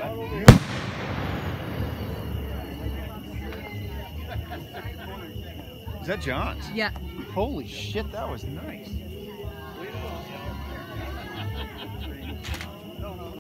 Is that John's? Yeah. Holy shit, that was nice.